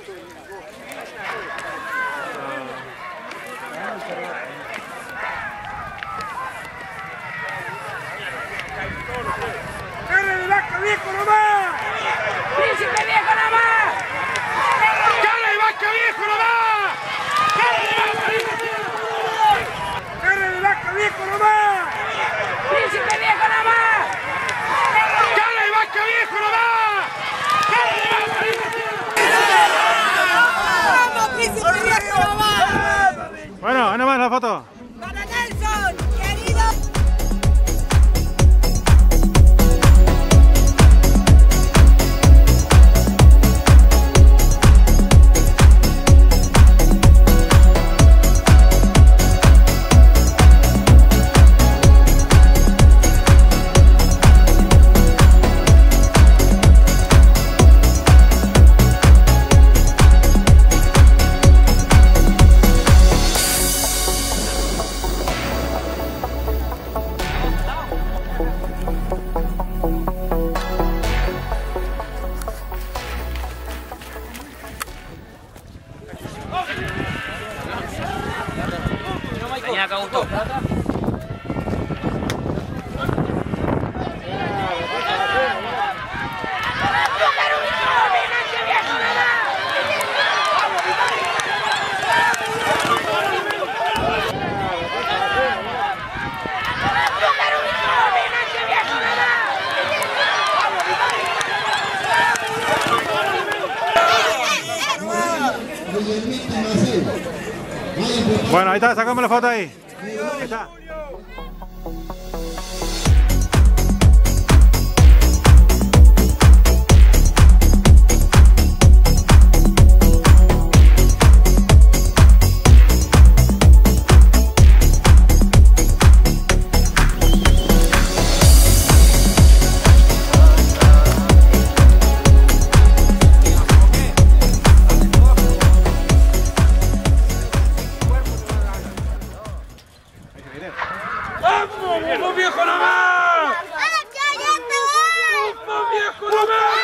¡Carne de vaca viejo nomás! ¡Príncipe viejo nomás! ¡Carne de vaca viejo nomás! ¡Carne de vaca viejo nomás! ¡Príncipe viejo nomás! ¡Carne de vaca viejo nomás! ¡Vamos, príncipe viejo nomás! Bueno, ahí nomás la foto. ¡Para Nelson, querido! Venía acá, Augusto. Bueno, ahí está, sacame la foto ahí. Ahí está. ¡Vamos, viejo nomás! ¡Ah, cállate, voy! ¡Vamos, viejo nomás!